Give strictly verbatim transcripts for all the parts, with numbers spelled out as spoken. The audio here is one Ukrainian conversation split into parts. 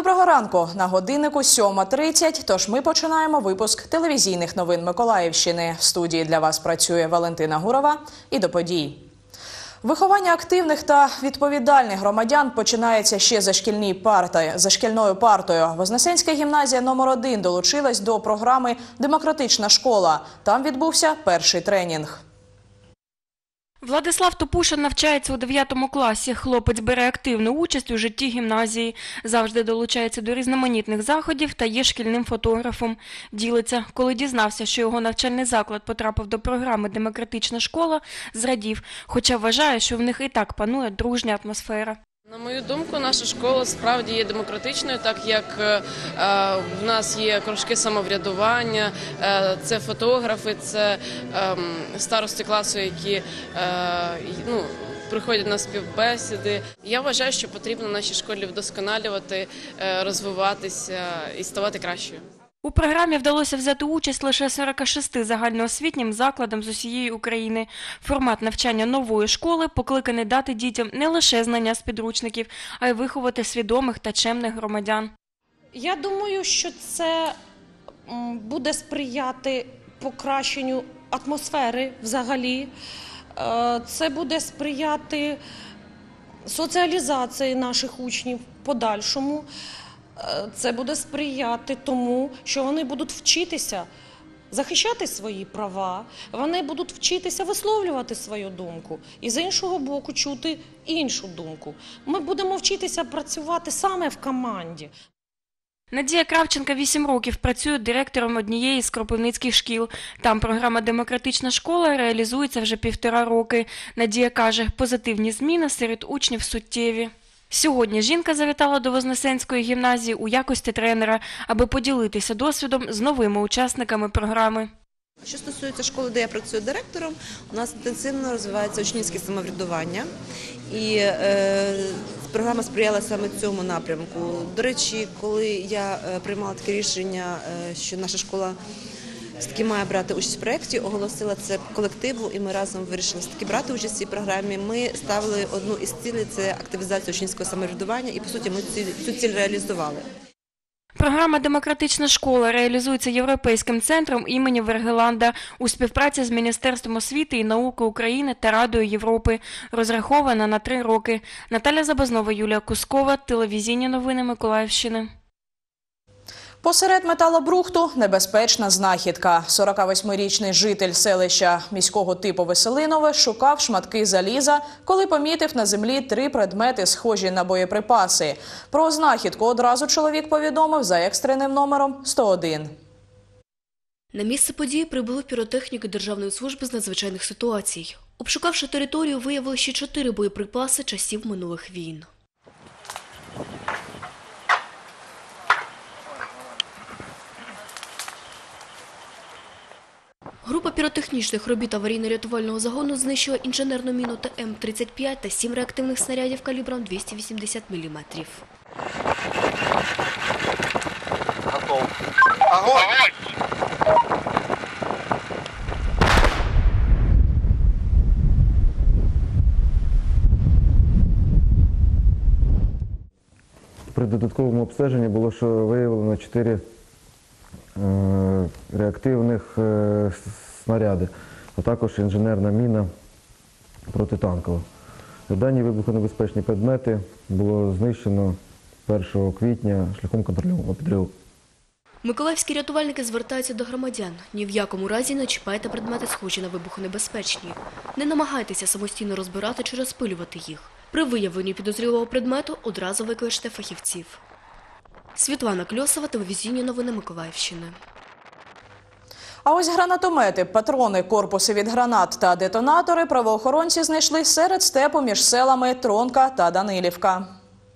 Доброго ранку! На годиннику сьома тридцять, тож ми починаємо випуск телевізійних новин Миколаївщини. В студії для вас працює Валентина Гурова. І до подій. Виховання активних та відповідальних громадян починається ще за, шкільні парти, за шкільною партою. Вознесенська гімназія номер один долучилась до програми «Демократична школа». Там відбувся перший тренінг. Владислав Топушин навчається у дев'ятому класі. Хлопець бере активну участь у житті гімназії. Завжди долучається до різноманітних заходів та є шкільним фотографом. Ділиться, коли дізнався, що його навчальний заклад потрапив до програми «Демократична школа», зрадів, хоча вважає, що в них і так панує дружня атмосфера. На мою думку, наша школа справді є демократичною, так як е, в нас є кружки самоврядування, е, це фотографи, це е, старости класу, які е, ну, приходять на співбесіди. Я вважаю, що потрібно нашій школі вдосконалювати, е, розвиватися і ставати кращою. У програмі вдалося взяти участь лише сорока шести загальноосвітнім закладам з усієї України. Формат навчання нової школи покликаний дати дітям не лише знання з підручників, а й виховати свідомих та чемних громадян. Я думаю, що це буде сприяти покращенню атмосфери взагалі. Це буде сприяти соціалізації наших учнів в подальшому. Це буде сприяти тому, що вони будуть вчитися захищати свої права, вони будуть вчитися висловлювати свою думку і, з іншого боку, чути іншу думку. Ми будемо вчитися працювати саме в команді. Надія Кравченка вісім років працює директором однієї з кропивницьких шкіл. Там програма «Демократична школа» реалізується вже півтора роки. Надія каже, позитивні зміни серед учнів суттєві. Сьогодні жінка завітала до Вознесенської гімназії у якості тренера, аби поділитися досвідом з новими учасниками програми. Що стосується школи, де я працюю директором, у нас інтенсивно розвивається учнівське самоврядування. І е, програма сприяла саме цьому напрямку. До речі, коли я приймала таке рішення, що наша школа все-таки має брати участь в проєкті, оголосила це колективу, і ми разом вирішили все-таки брати участь в цій програмі. Ми ставили одну із цілей – це активізація учнівського самоврядування, і, по суті, ми цю, цю ціль реалізували. Програма «Демократична школа» реалізується Європейським центром імені Вергеланда у співпраці з Міністерством освіти і науки України та Радою Європи. Розрахована на три роки. Наталя Забазнова, Юлія Кускова, телевізійні новини Миколаївщини. Посеред металобрухту небезпечна знахідка. сорокавосьмирічний житель селища міського типу Веселинове шукав шматки заліза, коли помітив на землі три предмети, схожі на боєприпаси. Про знахідку одразу чоловік повідомив за екстреним номером сто один. На місце події прибули піротехніки Державної служби з надзвичайних ситуацій. Обшукавши територію, виявили ще чотири боєприпаси часів минулих війн. Група піротехнічних робіт аварійно-рятувального загону знищила інженерну міну Т М тридцять п'ять та сім реактивних снарядів калібром двісті вісімдесят міліметрів. Готов. Огонь! При додатковому обстеженні було, що виявлено чотири реактивних снаряди, а також інженерна міна протитанкова. Дані вибухонебезпечні предмети було знищено першого квітня шляхом контрольованого підриву. Миколаївські рятувальники звертаються до громадян. Ні в якому разі не чіпайте предмети, схожі на вибухонебезпечні. Не намагайтеся самостійно розбирати чи розпилювати їх. При виявленні підозрілого предмету одразу викличте фахівців. Світлана Кльосова, телевізійні новини Миколаївщини. А ось гранатомети, патрони, корпуси від гранат та детонатори правоохоронці знайшли серед степу між селами Тронка та Данилівка.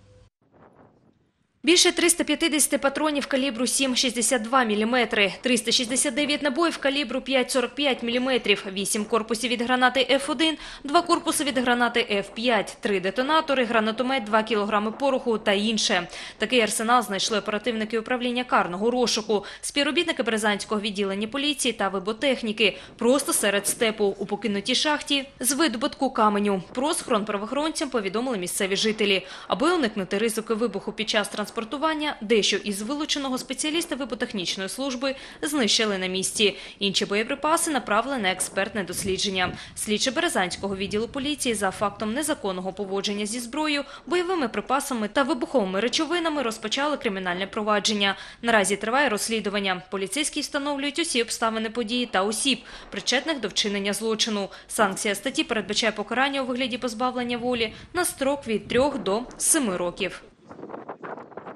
Більше триста п'ятдесят патронів калібру сім шістдесят два міліметри, триста шістдесят дев'ять набоїв калібру п'ять сорок п'ять міліметрів, вісім корпусів від гранати Ф один, два корпуси від гранати Ф п'ять, три детонатори, гранатомет, два кілограми пороху та інше. Такий арсенал знайшли оперативники управління карного розшуку, співробітники Березанського відділення поліції та виботехніки просто серед степу у покинутій шахті з видобутку каменю. Про схорон правоохоронцям повідомили місцеві жителі. Аби уникнути ризику вибуху під час транспортування транспортування, дещо із вилученого спеціалісти вибухотехнічної служби знищили на місці. Інші боєприпаси направили на експертне дослідження. Слідчі Березанського відділу поліції за фактом незаконного поводження зі зброєю, бойовими припасами та вибуховими речовинами розпочали кримінальне провадження. Наразі триває розслідування. Поліцейські встановлюють усі обставини події та осіб, причетних до вчинення злочину. Санкція статті передбачає покарання у вигляді позбавлення волі на строк від трьох до семи років.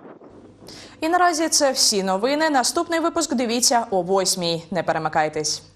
І наразі це всі новини. Наступний випуск дивіться о восьмій. Не перемикайтесь.